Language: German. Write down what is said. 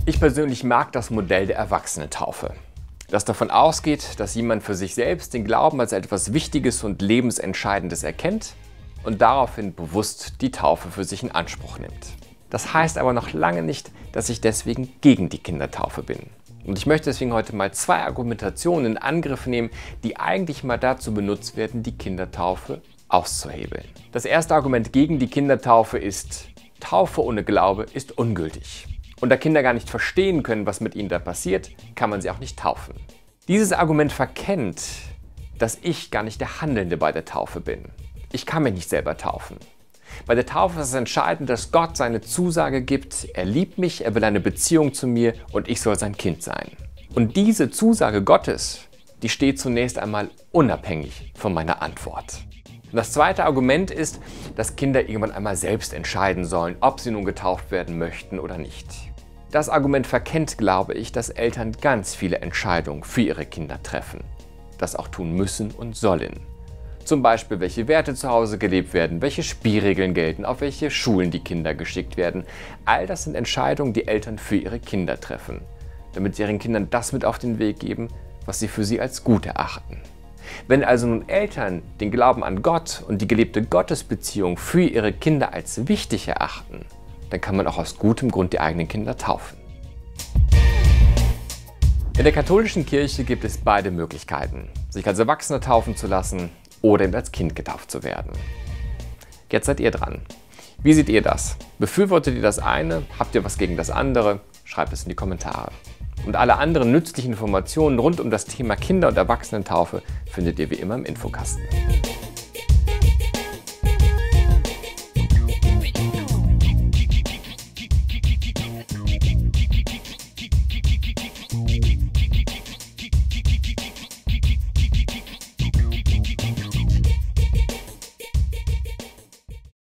Ich persönlich mag das Modell der Erwachsenentaufe, das davon ausgeht, dass jemand für sich selbst den Glauben als etwas Wichtiges und Lebensentscheidendes erkennt und daraufhin bewusst die Taufe für sich in Anspruch nimmt. Das heißt aber noch lange nicht, dass ich deswegen gegen die Kindertaufe bin. Und ich möchte deswegen heute mal zwei Argumentationen in Angriff nehmen, die eigentlich mal dazu benutzt werden, die Kindertaufe auszuhebeln. Das erste Argument gegen die Kindertaufe ist: Taufe ohne Glaube ist ungültig. Und da Kinder gar nicht verstehen können, was mit ihnen da passiert, kann man sie auch nicht taufen. Dieses Argument verkennt, dass ich gar nicht der Handelnde bei der Taufe bin. Ich kann mich nicht selber taufen. Bei der Taufe ist es entscheidend, dass Gott seine Zusage gibt: Er liebt mich, er will eine Beziehung zu mir und ich soll sein Kind sein. Und diese Zusage Gottes, die steht zunächst einmal unabhängig von meiner Antwort. Und das zweite Argument ist, dass Kinder irgendwann einmal selbst entscheiden sollen, ob sie nun getauft werden möchten oder nicht. Das Argument verkennt, glaube ich, dass Eltern ganz viele Entscheidungen für ihre Kinder treffen, das auch tun müssen und sollen. Zum Beispiel, welche Werte zu Hause gelebt werden, welche Spielregeln gelten, auf welche Schulen die Kinder geschickt werden. All das sind Entscheidungen, die Eltern für ihre Kinder treffen, damit sie ihren Kindern das mit auf den Weg geben, was sie für sie als gut erachten. Wenn also nun Eltern den Glauben an Gott und die gelebte Gottesbeziehung für ihre Kinder als wichtig erachten, dann kann man auch aus gutem Grund die eigenen Kinder taufen. In der katholischen Kirche gibt es beide Möglichkeiten, sich als Erwachsener taufen zu lassen oder eben als Kind getauft zu werden. Jetzt seid ihr dran. Wie seht ihr das? Befürwortet ihr das eine? Habt ihr was gegen das andere? Schreibt es in die Kommentare. Und alle anderen nützlichen Informationen rund um das Thema Kinder- und Erwachsenentaufe findet ihr wie immer im Infokasten.